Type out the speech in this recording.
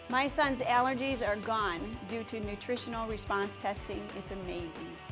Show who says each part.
Speaker 1: My son's allergies are gone due to nutritional response testing. It's amazing.